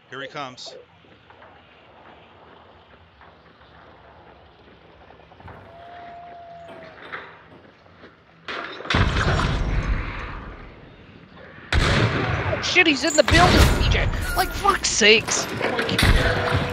Here he comes. Oh shit, he's in the building, PJ. Like, fuck's sakes.